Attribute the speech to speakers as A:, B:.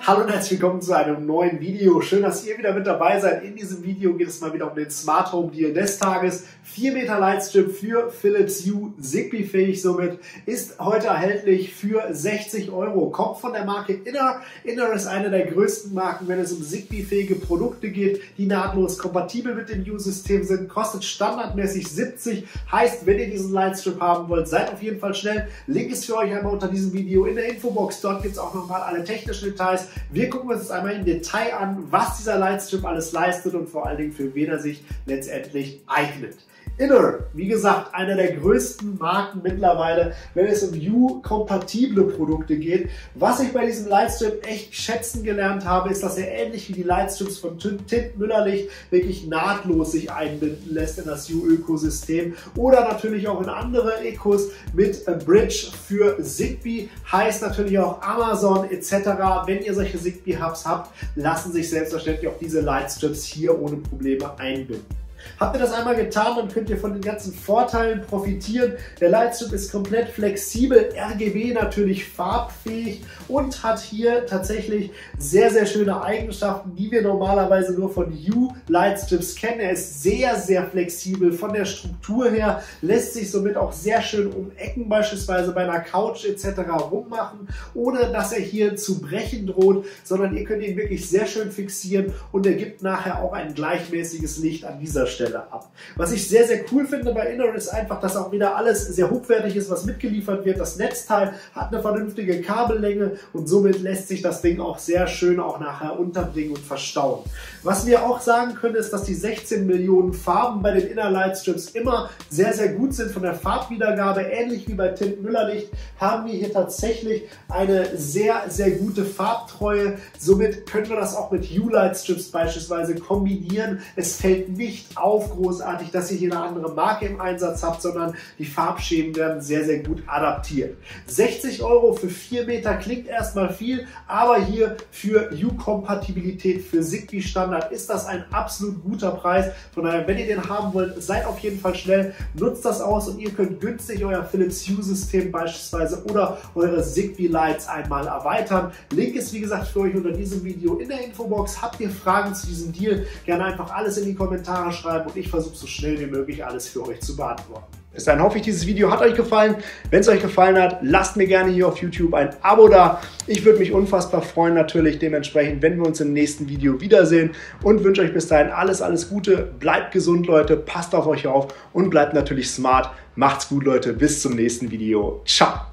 A: Hallo und herzlich willkommen zu einem neuen Video. Schön, dass ihr wieder mit dabei seid. In diesem Video geht es mal wieder um den Smart Home Deal des Tages. 4 Meter Lightstrip für Philips Hue, Zigbee-fähig somit, ist heute erhältlich für 60 €. Kommt von der Marke Inner. Inner ist eine der größten Marken, wenn es um Zigbee-fähige Produkte geht, die nahtlos kompatibel mit dem Hue-System sind. Kostet standardmäßig 70. Heißt, wenn ihr diesen Lightstrip haben wollt, seid auf jeden Fall schnell. Link ist für euch einmal unter diesem Video in der Infobox. Dort gibt es auch nochmal alle technischen Details. Wir gucken uns jetzt einmal im Detail an, was dieser Lightstrip alles leistet und vor allen Dingen für wen er sich letztendlich eignet. Inner, wie gesagt, einer der größten Marken mittlerweile, wenn es um Hue-kompatible Produkte geht. Was ich bei diesem Lightstrip echt schätzen gelernt habe, ist, dass er ähnlich wie die Lightstrips von Tint Müllerlicht wirklich nahtlos sich einbinden lässt in das Hue-Ökosystem oder natürlich auch in andere Ecos mit Bridge für Zigbee, heißt natürlich auch Amazon etc. Wenn ihr solche Zigbee-Hubs habt, lassen sich selbstverständlich auch diese Lightstrips hier ohne Probleme einbinden. Habt ihr das einmal getan, dann könnt ihr von den ganzen Vorteilen profitieren. Der Lightstrip ist komplett flexibel, RGB natürlich farbfähig und hat hier tatsächlich sehr, sehr schöne Eigenschaften, die wir normalerweise nur von Hue Lightstrips kennen. Er ist sehr, sehr flexibel von der Struktur her, lässt sich somit auch sehr schön um Ecken beispielsweise bei einer Couch etc. rummachen, ohne dass er hier zu brechen droht, sondern ihr könnt ihn wirklich sehr schön fixieren und er gibt nachher auch ein gleichmäßiges Licht an dieser Stelle ab. Was ich sehr, sehr cool finde bei Inner ist einfach, dass auch wieder alles sehr hochwertig ist, was mitgeliefert wird. Das Netzteil hat eine vernünftige Kabellänge und somit lässt sich das Ding auch sehr schön auch nachher unterbringen und verstauen. Was wir auch sagen können, ist, dass die 16 Millionen Farben bei den Inner Lightstrips immer sehr, sehr gut sind von der Farbwiedergabe. Ähnlich wie bei Tint Müllerlicht haben wir hier tatsächlich eine sehr, sehr gute Farbtreue. Somit können wir das auch mit Hue Lightstrips beispielsweise kombinieren. Es fällt nicht auf großartig, dass ihr hier eine andere Marke im Einsatz habt, sondern die Farbschemen werden sehr, sehr gut adaptiert. 60 € für 4 Meter klingt erstmal viel, aber hier für Hue-Kompatibilität für Zigbee Standard ist das ein absolut guter Preis. Von daher, wenn ihr den haben wollt, seid auf jeden Fall schnell, nutzt das aus und ihr könnt günstig euer Philips Hue-System beispielsweise oder eure Zigbee Lights einmal erweitern. Link ist wie gesagt für euch unter diesem Video in der Infobox. Habt ihr Fragen zu diesem Deal, gerne einfach alles in die Kommentare schreiben und ich versuche so schnell wie möglich alles für euch zu beantworten. Bis dahin hoffe ich, dieses Video hat euch gefallen. Wenn es euch gefallen hat, lasst mir gerne hier auf YouTube ein Abo da. Ich würde mich unfassbar freuen natürlich dementsprechend, wenn wir uns im nächsten Video wiedersehen und wünsche euch bis dahin alles, alles Gute. Bleibt gesund, Leute, passt auf euch auf und bleibt natürlich smart. Macht's gut, Leute, bis zum nächsten Video. Ciao!